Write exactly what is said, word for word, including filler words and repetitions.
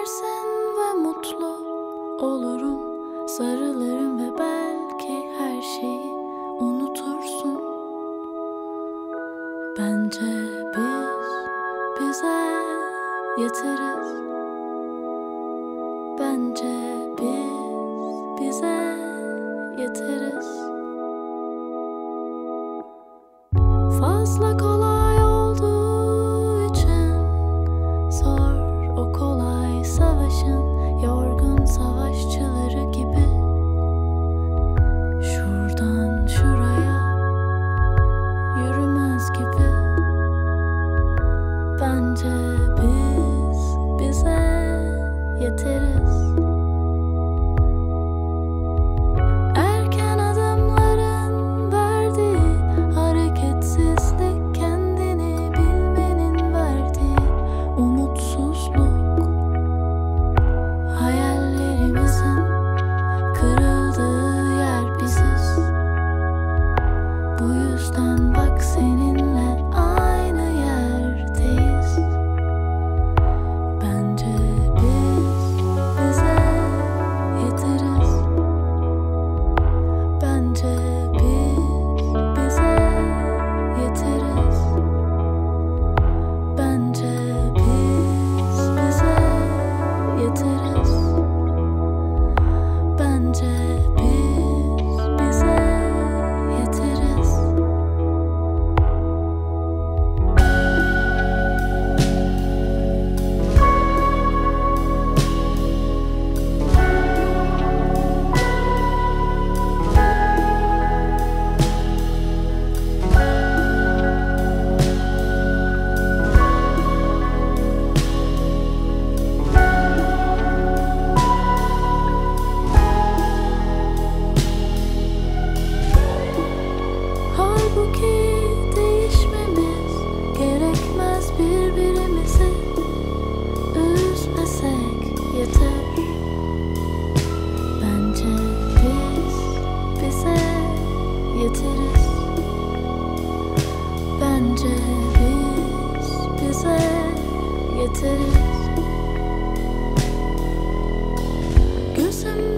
gidersin ve mutlu olurum. Sarılırım ve belki her şeyi unutursun. Bence biz bize yeteriz. Bence biz bize yeteriz. Fazla kolay olduğu için sor o kolay savaşın yorgun savaşçıları gibi. Şuradan şuraya yürümez gibi. Bence biz bize yeteriz. Erken adımların verdiği hareketsizlik, kendini bilmenin verdiği umutsuzluk, hayallerimizin kırıldığı yer biziz. Bu yüzden bak, seninle aynı yerdeyiz. Bence biz bize yeteriz. Bence biz bize yeteriz. Bence biz bize yeteriz. Bence biz bize yeteriz. Halbuki değişmemiz gerekmez, birbirimizi üzmesek yeter. Bence biz bize yeteriz. Bence biz bize yeteriz. Gözüm